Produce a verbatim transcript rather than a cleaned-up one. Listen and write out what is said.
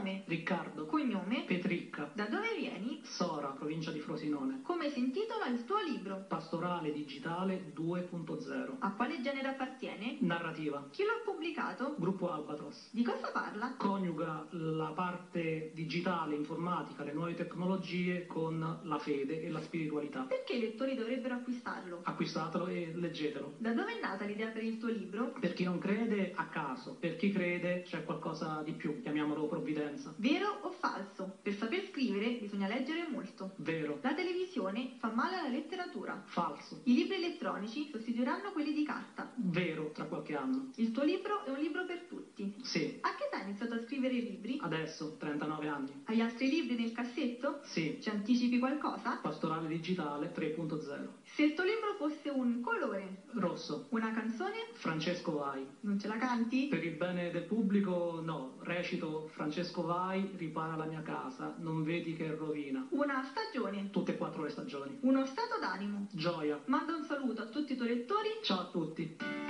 Nome? Riccardo. Cognome? Petricca. Da dove vieni? Sora, provincia di Frosinone. Come si intitola il tuo libro? Pastorale digitale due punto zero. A quale genere appartiene? Narrativa. Chi lo ha pubblicato? Gruppo Albatros. Di cosa parla? Coniuga la parte digitale, informatica, le nuove tecnologie con la fede e la spiritualità. Perché i lettori dovrebbero acquistarlo? Acquistatelo e leggetelo. Da dove è nata l'idea per il tuo libro? Per chi non crede, a caso. Per chi crede, c'è qualcosa di più, chiamiamolo provvidenza. Vero o falso? Per saper scrivere bisogna leggere molto. Vero. La televisione fa male alla letteratura. Falso. I libri elettronici sostituiranno quelli di carta. Vero, tra qualche anno. Il tuo libro è un libro per tutti. Sì. A che età hai iniziato a scrivere libri? Adesso, trentanove anni. Hai altri libri nel cassetto? Sì. Ci anticipi qualcosa? Pastorale digitale tre punto zero. Se il tuo libro fosse un colore, Rosso. una canzone, Francesco Vai. non ce la canti? Per il bene del pubblico, no. Recito: Francesco Vai, ripara la mia casa, non vedi che è rovina. Una stagione, Tutte e quattro le stagioni. uno stato d'animo. Gioia. Manda un saluto a tutti i tuoi lettori. Ciao a tutti.